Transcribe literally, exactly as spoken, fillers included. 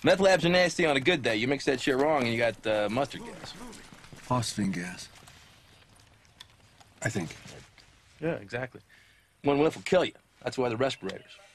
Meth labs are nasty on a good day. You mix that shit wrong and you got uh, mustard gas. Phosphine gas. I think. Yeah, exactly. One whiff will kill you. That's why the respirators.